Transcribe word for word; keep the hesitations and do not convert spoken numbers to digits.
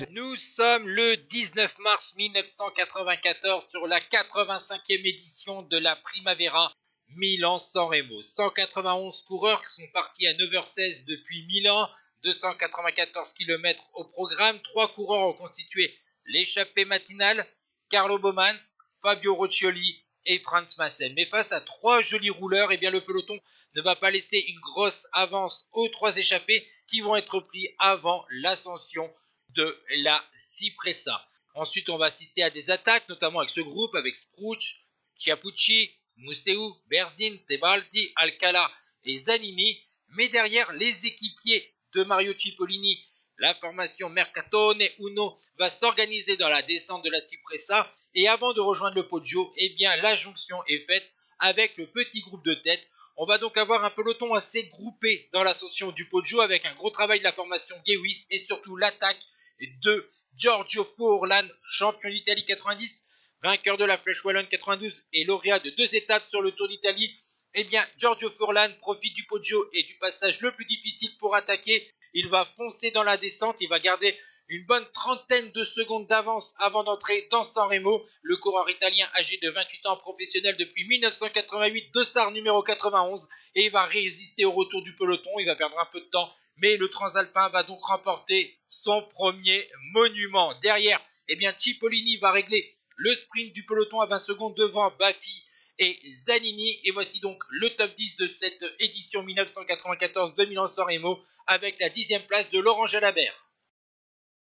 Nous sommes le dix-neuf mars mille neuf cent quatre-vingt-quatorze sur la quatre-vingt-cinquième édition de la Primavera Milan-San Remo. cent quatre-vingt-onze coureurs qui sont partis à neuf heures seize depuis Milan, deux cent quatre-vingt-quatorze kilomètres au programme. Trois coureurs ont constitué l'échappée matinale, Carlo Bomans, Fabio Roccioli et Franz Massen. Mais face à trois jolis rouleurs, eh bien le peloton ne va pas laisser une grosse avance aux trois échappés qui vont être pris avant l'ascension de la Cipressa. Ensuite, on va assister à des attaques, notamment avec ce groupe, avec Spruch, Chiapucci, Museu, Berzin, Tebaldi, Alcala et Zanini. Mais derrière, les équipiers de Mario Cipollini, la formation Mercatone Uno va s'organiser dans la descente de la Cipressa. Et avant de rejoindre le Poggio, eh bien, la jonction est faite avec le petit groupe de tête. On va donc avoir un peloton assez groupé dans l'ascension du Poggio avec un gros travail de la formation Gewis et surtout l'attaque de Giorgio Furlan, champion d'Italie quatre-vingt-dix, vainqueur de la Flèche Wallonne quatre-vingt-douze et lauréat de deux étapes sur le Tour d'Italie. Eh bien, Giorgio Furlan profite du Poggio et du passage le plus difficile pour attaquer. Il va foncer dans la descente, il va garder une bonne trentaine de secondes d'avance avant d'entrer dans San Remo. Le coureur italien âgé de vingt-huit ans, professionnel depuis mille neuf cent quatre-vingt-huit, dossard numéro quatre-vingt-onze, et il va résister au retour du peloton. Il va perdre un peu de temps, mais le Transalpin va donc remporter son premier monument. Derrière, eh bien, Cipollini va régler le sprint du peloton à vingt secondes devant Bafi et Zanini. Et voici donc le top dix de cette édition mille neuf cent quatre-vingt-quatorze de Milan-San Remo avec la dixième place de Laurent Jalabert.